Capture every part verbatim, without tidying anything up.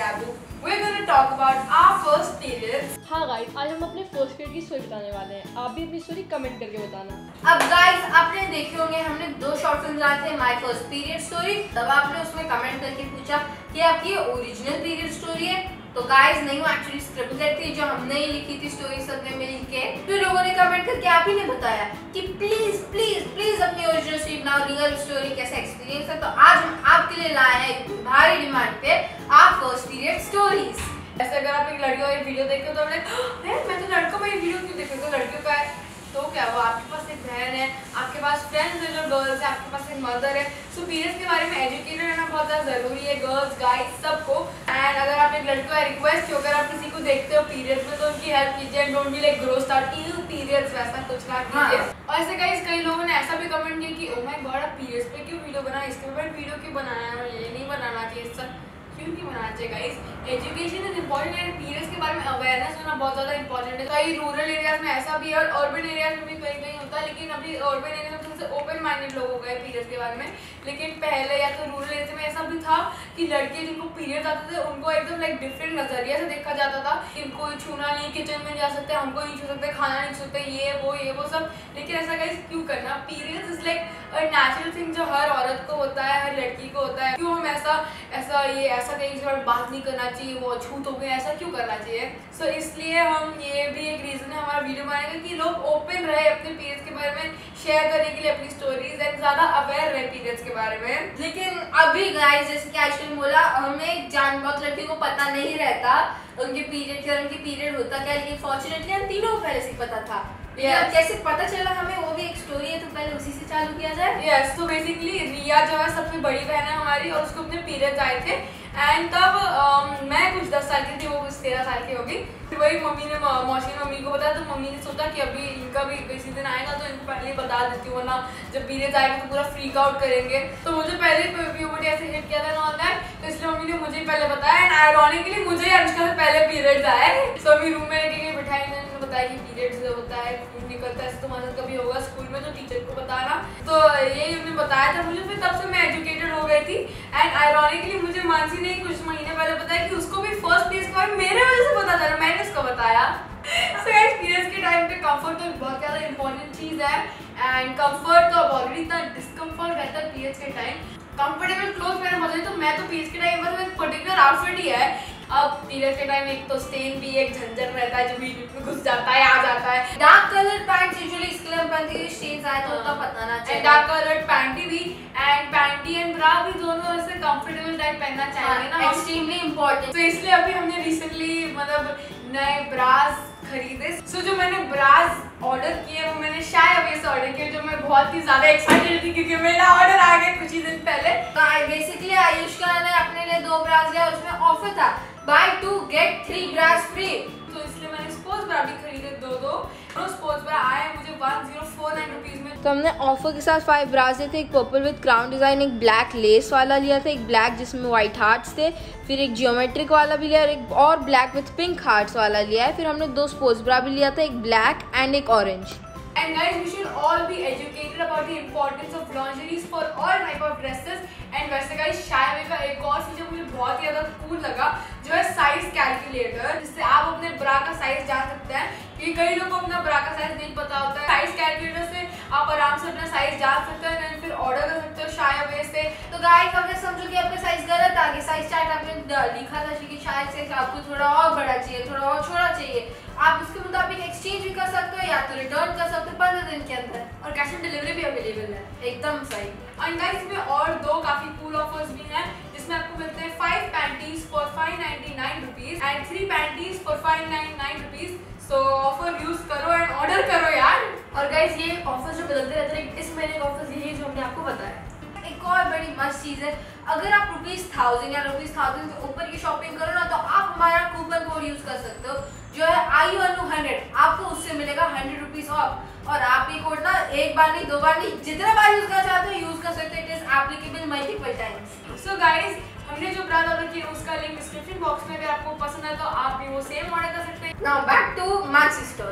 Taboo. We're going to talk about our first periods. हाँ guys, आज हम अपने फर्स्ट पीरियड की स्टोरी बताने वाले हैं। आप भी अपनी स्टोरी कमेंट करके बताना। अब गाइस आपने देखे होंगे हमने दो शॉर्ट फिल्म बनाए थे माय फर्स्ट पीरियड स्टोरी। तब आपने उसमें कमेंट करके पूछा कि आपकी ओरिजिनल पीरियड स्टोरी है। तो गाइस नहीं, वो एक्चुअली स्क्रिप्टेड थी जो हमने ही लिखी थी स्टोरी सबने मिल के। तो लोगों ने कमेंट करके आप ही ने बताया कि प्लीज प्लीज प्लीज अपनी ओरिजिनल स्टोरी बनाओ, रियल स्टोरी कैसा एक्सपीरियंस है। तो आज हम आपके लिए लाए हैं भारी डिमांड पे आवर फर्स्ट पीरियड स्टोरीज। ऐसे अगर आप एक लड़की और एक वीडियो देखते हो तो आप मैं तो लड़कों में ये वीडियो क्यों देख रही हूँ, तो लड़कियों का है तो क्या वो आपके पास एक बहन है, आपके पास फ्रेंड्स है जो गर्ल्स है, आपके पास एक मदर है। सो पीरियड्स के बारे में एजुकेटेड रहना बहुत ज़्यादा ज़रूरी है गर्ल्स गाइस सबको। एंड अगर आप एक लड़की का रिक्वेस्ट हो, अगर आप किसी को देखते हो पीरियड्स में तो उनकी हेल्प कीजिए and don't be like grow start you periods वैसा कुछ ना कीजिए। और ऐसे गाइस कई लोगों ने ऐसा भी कमेंट किया कि ओ माय गॉड आप पीरियड्स पे क्यों वीडियो बनाया, इसके ऊपर वीडियो क्यों बनाया, ये नहीं बनाना चाहिए, सब क्यों नहीं बनाना चाहिए guys. Education is important and periods के बारे में अवेयरनेस होना बहुत ज़्यादा इंपॉर्टेंट है। कई रूरल एरियाज में ऐसा भी है और अर्बन एरियाज में भी कहीं कहीं होता है, लेकिन अभी अर्बन एरिया में थोड़े से ओपन माइंडेड लोग हो गए पीरियड्स के बारे में। लेकिन पहले या तो रूरल एरिया में ऐसा भी था कि लड़के जिनको पीरियड्स आते थे उनको एकदम लाइक डिफरेंट नजरिया से देखा जाता था। इनको छूना नहीं, किचन में जा सकते, हमको नहीं छू सकते, खाना नहीं छू सकते, ये वो ये वो सब। लेकिन ऐसा गाइस क्यों करना, periods is like a natural thing जो हर औरत को होता है, हर लड़की को होता है। क्यों हम ऐसा ऐसा ये ऐसा कहीं से बात नहीं करना चाहिए, वो छूत हो गए, ऐसा क्यों करना चाहिए। सो so, इसलिए हम ये भी एक रीज़न है हमारा वीडियो बनाने का कि लोग ओपन रहे अपने पीरियड्स के बारे में शेयर करने के लिए अपनी स्टोरीज एंड ज़्यादा अवेयर रहे पीरियड्स के बारे में। लेकिन अभी गाइस जैसे कि आजकल बोला हमें जान बहुत लड़की को पता नहीं रहता उनके पीरियड क्या, उनकी पीरियड होता क्या, लेकिन फॉर्चुनेटली हम तीनों को पहले से पता था। yes. कैसे पता चला हमें, वो भी एक स्टोरी है, तो पहले उसी से चालू किया जाए। यस, तो बेसिकली रिया जो है सबसे बड़ी बहन है हमारी और उसको अपने पीरियड्स आए थे एंड तब um, मैं कुछ दस साल की थी, वो कुछ तेरह साल की होगी। फिर वही मम्मी ने मौसी ने मम्मी को बताया तो मम्मी ने सोचा कि अभी इनका भी किसी दिन आएगा तो इनको पहले ही बता देती हूँ, वरना जब पीरियड्स आएगा तो पूरा फ्रीक आउट करेंगे। तो मुझे पहले प्यूबर्टी ऐसे हिट किया था ना ऑन दैट, तो इसलिए मम्मी ने मुझे पहले बताया एंड आयरॉनिकली मुझे अनुष्का से पहले पीरियड्स आए। सो अभी रूम में लेके गई बिठाई, मैंने बताया कि पीरियड्स होता है, खून निकलता है, तुम्हारे साथ कभी होगा स्कूल में तो टीचर को बताना। तो यही उन्होंने बताया था मुझे, फिर तब से मैं एजुकेटेड हो गई थी। एंड आयरॉनिकली मुझे मानसी ने कुछ महीने पहले बताया कि उसको भी फर्स्ट पीरियड्स के बारे में मेरे वजह से पता चला, मैंने उसको बताया। सो गाइस पीरियड्स के टाइम पे कंफर्ट तो बहुत ज़्यादा इंपॉर्टेंट चीज़ है एंड कंफर्ट तो अब ऑलरेडी इतना डिस्कम्फर्ट रहता है पीरियड्स के टाइम। कंफर्टेबल क्लोथ पहनना मजा नहीं, तो मैं तो पीरियड्स के टाइम पर एक पर्टिकुलर आउटफिट ही है। अब पीरियड्स के टाइम एक तो स्टेन भी एक झंझट रहता है जो बीच में घुस जाता है, आ जाता है। डार्क कलर पैंट्स यूजुअली इसके लिए पहनती है, स्टेन्स आए तो उतना पता ना चाहिए। डार्क कलर पैंटी भी एंड पैंटी एंड ब्रा भी दोनों ऐसे कंफर्टेबल टाइप पहनना चाहिए ना, एक्सट्रीमली इंपॉर्टेंट। तो इसलिए अभी हमने रिसेंटली मतलब नए ब्रास खरीदे। सो so, जो मैंने ब्रास ऑर्डर किए वो मैंने शायद अभी से ऑर्डर किए, जो मैं बहुत ही ज्यादा एक्साइटेड थी क्योंकि मेरा ऑर्डर आ गया कुछ ही दिन पहले। बेसिकली आयुष्का ने अपने लिए दो ब्रास लिया, उसमें ऑफर था buy two get three bras free, तो इसलिए मैंने स्पोर्ट्स ब्रा भी खरीदे दो दो और स्पोर्ट्स ब्रा आए मुझे one zero four nine rupees में। तो हमने ऑफर के साथ फाइव ब्रास लिए थे, एक पर्पल विद क्राउन डिज़ाइन, एक ब्लैक लेस वाला लिया था, एक ब्लैक जिसमें वाइट हार्ट्स थे, फिर एक जियोमेट्रिक वाला भी लिया और एक और ब्लैक विद पिंक हार्ट्स वाला लिया है। फिर हमने दो स्पोर्ट्स ब्रा भी लिया था, एक ब्लैक एंड एक orange. And guys, we should all be educated about the importance of lingeries for all type of dresses. And वैसे guys, शायवे का एक और फीचर मुझे बहुत ही ज़्यादा कूल लगा जो है साइज कैलकुलेटर, जिससे आप अपने ब्रा का साइज जान सकते हैं, क्योंकि कई लोगों को अपना ब्रा का साइज नहीं पता होता है। साइज कैलकुलेटर से आप आराम से अपना साइज जान सकते हैं एंड फिर ऑर्डर कर सकते हो शायवे से। तो गाइस अगर समझो कि आपका साइज गलत आ गया, साइज चार्ट आपने लिखा था कि शायद से आपको थोड़ा और बड़ा चाहिए, थोड़ा और छोटा चाहिए, आप उसके मुताबिक एक्सचेंज भी कर सकते हो या तो रिटर्न कर सकते हो पंद्रह दिन के अंदर, और कैश ऑन डिलीवरी भी अवेलेबल है। एकदम सही। और गाइस इसमें और दो काफी कूल ऑफर्स भी हैं जिसमें आपको मिलते हैं five panties for five ninety nine rupees and three panties for five ninety nine rupees. So offer use करो एंड ऑर्डर करो यार। और गाइस ये ऑफर जो बदलते रहते हैं, इस महीने का ऑफर यही जो हमने आपको बताया। एक और बड़ी मस्त चीज़ है, अगर आप रुपीज़ थाउजेंड या रुपीज़ थाउजेंड से ऊपर की शॉपिंग करो ना तो आप हमारा कूपन कोड यूज़ कर सकते हो जो है आई अनु हंड्रेड, आपको उससे मिलेगा हंड्रेड रुपीज़ ऑफ। और आप ये कोड ना एक बार नहीं, दो बार नहीं, जितने बार यूज़ करना चाहते हो यूज़ कर सकते हो। It is applicable multiple times. So guys हमने जो ब्रांड ऑर्डर किया उसका लिंक डिस्क्रिप्शन बॉक्स में, अगर आपको पसंद है तो आप भी वो सेम ऑर्डर कर सकते हैं। Now back to Max story.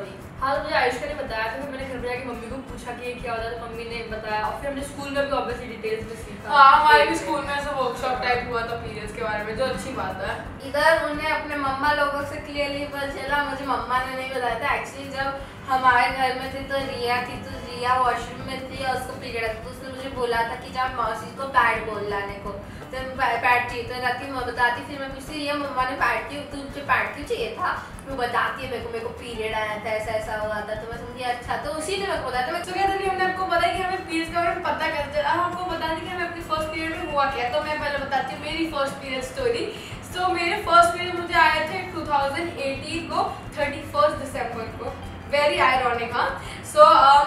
हाँ तो मुझे आयुष्का ने बताया था, फिर मैंने घर पे जाके मम्मी को पूछा कि ये क्या होता है, तो मम्मी ने बताया और फिर हमने स्कूल में भी ऑब्वियसली डिटेल्स में सीखा। हाँ हमारे भी स्कूल में ऐसा वर्कशॉप टाइप हुआ था पीरियड्स के बारे में, जो अच्छी बात है। इधर उन्हें अपने मम्मा लोगों से क्लियरली पता चला, मुझे मम्मा ने नहीं बताया था। एक्चुअली जब हमारे घर में थी तो रिया थी, तो रिया वॉशरूम में थी और उसको पीरियड था, तो उसने मुझे बोला था कि जब मौसी को पैड बोल लाने को, तो पैड चाहिए, तो जाती मैं बताती, फिर मैं पूछती रिया मम्मा ने पैड क्यों, तो मुझे पैड क्यों चाहिए था, वो बताती है मेरे को मेरे को पीरियड आया था, ऐसा ऐसा हुआ था, तो मैं समझी अच्छा, तो उसी ने मेरे को बताया था। मैं तो क्या था हमने आपको बताया कि हमें पीरियड्स के बारे में पता कैसे चला, हमको बता दें कि हमें अपनी फर्स्ट पीरियड में हुआ क्या। तो मैं पहले बताती हूँ मेरी फर्स्ट पीरियड स्टोरी। सो मेरे फर्स्ट पीरियड मुझे आए थे टू थाउजेंड एटीन को, थर्टी फर्स्ट दिसंबर को, वेरी आयरॉनिक। हाँ सो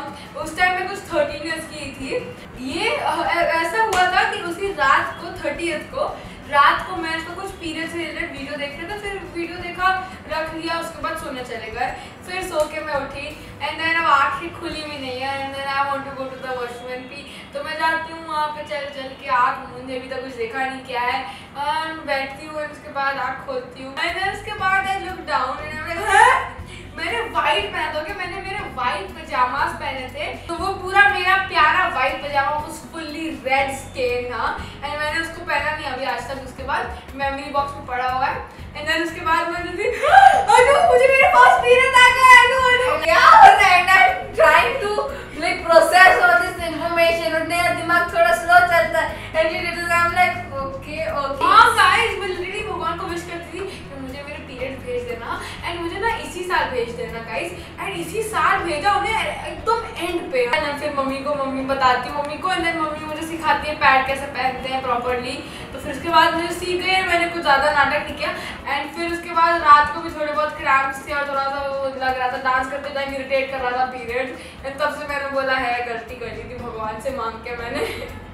उस टाइम मैं कुछ थर्टीन ईयर्स की थी। ये ऐसा हुआ था कि उसी रात को थर्टीएथ को रात को मैं इसको कुछ पीरियड से रिलेटेड वीडियो देख रहे थे, फिर वीडियो देखा, रख लिया, उसके बाद सोने चले गए। फिर सो के मैं उठी एंड देन अब आँखें खुली भी नहीं है and then I want to go to the washroom and pee. तो मैं जाती हूँ वहाँ पे चल चल के, आँख मुझे अभी तक कुछ देखा नहीं क्या है, बैठती हूँ, उसके बाद आँख खोलती हूँ एंड देन उसके बाद आई लुक डाउन एंड मैंने वाइट पहना था, मैंने मेरे वाइट पजामास पहने थे, तो वो पूरा मेरा प्यारा वाइट पजामा उस फुल्ली रेड स्टेन था एंड मैंने उसको पहना नहीं अभी आज तक। उसके बाद मेमोरी बॉक्स में पड़ा हुआ है एंड देन उसके बाद मैंने थी अनु मुझे मेरे पास पीरियड आ गया, अनु अनु क्या हो रहा है, I am trying to like process all this information, और मेरा दिमाग थोड़ा स्लो चलता है and it is I am like okay okay. हां गाइस मैं लिटरली भगवान को विश करती थी कि मुझे मेरे पीरियड भेज देना एंड मुझे ना इसी साल भेज देना गाइस, एंड इसी साल भेजा उन्हें एकदम एंड पे। एंड फिर मम्मी को मम्मी बताती हूँ मम्मी को एंड देन मम्मी मुझे सिखाती है पैड कैसे पहनते हैं प्रॉपर्ली। तो फिर उसके बाद मुझे सीख गई, मैंने कुछ ज़्यादा नाटक नहीं किया एंड फिर उसके बाद रात को भी थोड़े बहुत क्रैम्प्स थे और थोड़ा सा वो लग रहा था, डांस करते टाइम इरिटेट कर रहा था पीरियड, तब से मैंने बोला है गलती कर दी थी भगवान से मांग के मैंने।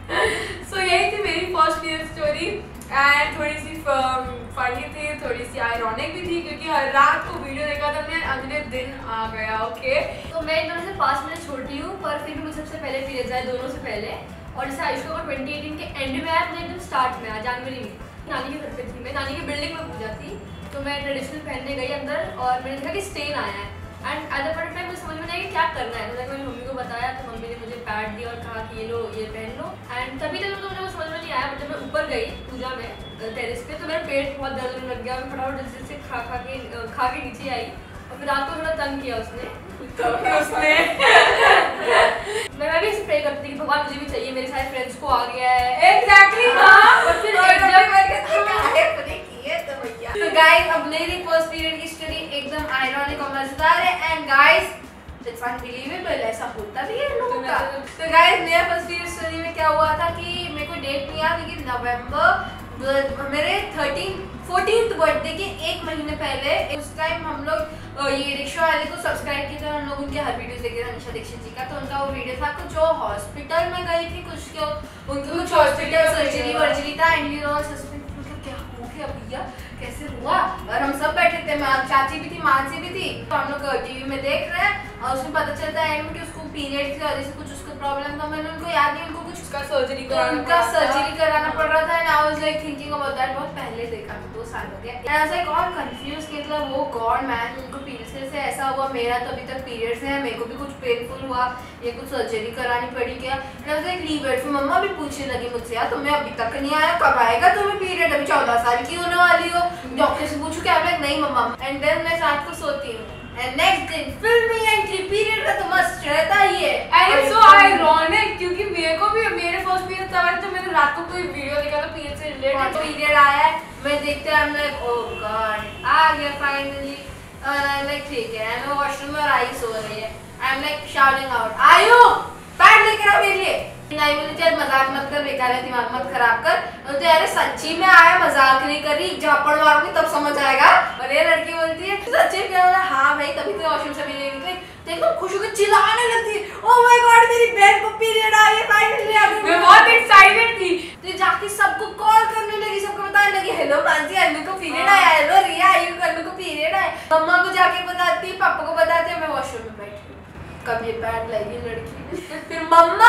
सो so, यही थी मेरी फर्स्ट पीरियड स्टोरी एंड थोड़ी सी फनी थी, थोड़ी सी आयरॉनिक भी थी क्योंकि हर रात को वीडियो देखा था मैंने, अगले दिन आ गया। ओके तो मैं दोनों से पाँच मिनट छोटी हूँ पर फिर भी मुझे सबसे पहले पीरियड्स आए, दोनों से पहले। और जैसे आयुष्का को ट्वेंटी एटीन के एंड में आया, मुझे एकदम स्टार्ट में आया जनवरी में। नानी के घर पे थी मैं, नानी की बिल्डिंग में पूजा थी, तो मैं ट्रेडिशनल पहनने गई अंदर और मैंने देखा कि स्टेन आया है and at the point time मुझे समझ में नहीं आया कि क्या करना है, तो मैंने मम्मी को बताया, तो मम्मी ने मुझे पैड दिया और कहा कि ये लो ये पहन लो एंड तभी तक तो मुझे समझ में नहीं आया। बट जब मैं ऊपर गई पूजा में टेरेस पे, तो मेरा पेट बहुत दर्द होने लग गया, मैं फटाफट जल्दी से खा खा के खा के नीचे आई और फिर रात को थोड़ा तंग किया उसने उसने मैं भी ऐसे प्रे करती थी कि भगवान मुझे भी चाहिए, मेरे सारे फ्रेंड्स को आ गया है। एग्जैक्टली हाँ। और फिर तो गाइस अब मेरी फर्स्ट पीरियड की स्टोरी एकदम आयरॉनिक और मजेदार है एंड गाइस इट्स अनबिलीवेबल, ऐसा होता भी है लोगों का। तो गाइस मेरा फर्स्ट पीरियड स्टोरी में क्या हुआ था कि मेरे को डेट नहीं याद, लेकिन नवंबर मेरे थर्टीन फोर्टीन्थ बर्थडे के एक महीने पहले, उस टाइम हम लोग ये रिक्शा वाले को सब्सक्राइब किया था, हम लोग उनके हर वीडियोस देखे थे अनिशा दीक्षित जी का, तो उनका वो वीडियो था कुछ जो हॉस्पिटल में गई थी, कुछ क्यों उनको कुछ हॉस्पिटल सर्जरी वर्जरी था एंड यू नो क्या हो गया भैया कैसे हुआ, और हम सब बैठे थे, चाची भी थी मानसी भी थी, तो हम लोग टीवी में देख रहे हैं और उसमें पता चलता है एंड में कि उसको पीरियड की वजह से कुछ उसका प्रॉब्लम था। मैंने उनको याद नहीं, उनको कुछ उसका सर्जरी कराना उनका सर्जरी कराना पड़ रहा था and I was like thinking about that, बहुत पहले देखा था, दो साल हो गए and I was like all confuse कि मतलब वो गॉड मैन उनको पीरियड से ऐसा हुआ, मेरा तो अभी तक पीरियड्स है, मेरे को भी कुछ पेनफुल हुआ, ये कुछ सर्जरी करानी पड़ी क्या, and I was like leave it. फिर मम्मा भी पूछने लगी मुझसे यार तुम्हें अभी तक नहीं आया, कब आएगा तुम्हें पीरियड, अभी चौदह साल की होने वाली हो, डॉक्टर से पूछू क्या, लाइक नहीं मम्मा। एंड देन मैं रात को सोती हूँ एंड नेक्स्ट दिन फिल्मी एंट्री पीरियड का तो मस्त रहता ही है एंड इट्स सो आयरॉनिक क्योंकि मेरे को भी मेरे फर्स्ट पीरियड तब आया, तो मैंने रात को कोई वीडियो देखा था पीरियड से रिलेटेड, तो पीरियड आया है, मैं देखते हैं I'm like oh god आ गया फाइनली, और I'm like ठीक है, मैं वॉशरूम में और आई सो रही है, I'm like shouting out आयु पैड लेकर आ मेरे लिए, नहीं बोली चल मजाक मत कर, बेकार है दिमाग मत खराब कर, और तो यार सच्ची में आया, मजाक नहीं कर रही, झापड़ मारूंगी तब समझ आएगा। और ये लड़की बोलती है सच्ची में, हाँ भाई तभी तो वॉशरूम से मिले निकले, तो एकदम खुश होकर चिल्लाने लगती है ओह माय गॉड मेरी बहन को पीरियड आ गया फाइनली आ गया, मैं बहुत एक्साइटेड थी, तो जाके सबको कॉल करने लगी, सबको बताने लगी हेलो मानसी अन्नू को पीरियड आया, हेलो रिया आयु अन्नू को पीरियड आया, मम्मा को जाके बताती, पापा को बताते, मैं वॉशरूम में बैठी हूँ, कब ये पैड लगी लड़की, फिर मम्मा आती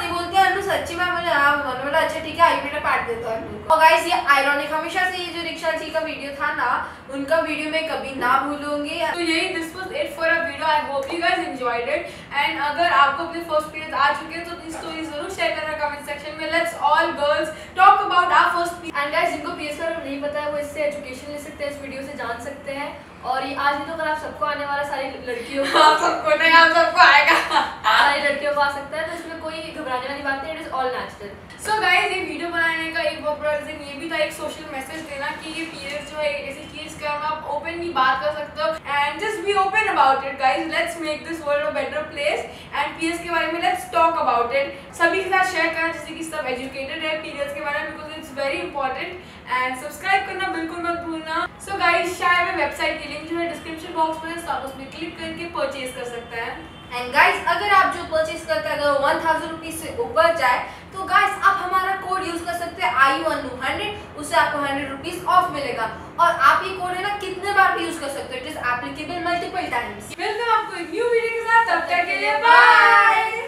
नहीं बोलते हैं सच्ची में। मुझे हाँ मन बोला अच्छा ठीक है आई बेटा पार्ट देता है। और गाइस ये आयरॉनिक हमेशा से ये जो रिक्शा जी का वीडियो था ना उनका वीडियो में कभी ना भूलूंगी। तो यही this was it for a video. I hope you guys enjoyed it and अगर आपको अपने फर्स्ट पीरियड आ चुके हैं तो अपनी स्टोरी जरूर शेयर करना कमेंट सेक्शन में। Let's all girls talk about our first period. And guys जिनको पीएस का नहीं पता है वो इससे एजुकेशन ले सकते हैं, इस वीडियो से जान सकते हैं। और ये आज नहीं तो अगर आप सबको आने वाला सारी लड़कियों को आप सबको नहीं आप सबको आएगा सारी लड़कियों को आ सकता है, तो इसमें कोई घबराने वाली बात नहीं, it is all natural. So guys ये वीडियो बनाने का एक बहुत बड़ा रीजन ये भी था एक सोशल मैसेज देना कि ये पीरियड जो है ऐसी चीज का आप ओपनली बात कर सकते हो and just be open about it guys. Let's make this world a better place and periods के बारे में लेट्स टॉक अबाउट इट। सभी के साथ शेयर करना जिससे कि सब एजुकेटेड है पीरियड्स के बारे में because it's very important and subscribe करना बिल्कुल मत भूलना। सो गाइस शायद में वेबसाइट की लिंक जो है डिस्क्रिप्शन बॉक्स में है, आप उसमें क्लिक करके परचेज कर सकते हैं। एंड गाइस अगर आप जो परचेज करते हैं अगर वन थाउजेंड रुपीज से ऊपर जाए तो गाइस आप हमारा कोड यूज कर सकते हैं आई वन हंड्रेड, उससे आपको हंड्रेड रुपीज ऑफ मिलेगा। और आप ये कोड है ना कितने बार भी यूज कर सकते हो, it is applicable multiple times. मिलते हैं आपको एक न्यू वीडियो के साथ, तब तक के लिए बाय।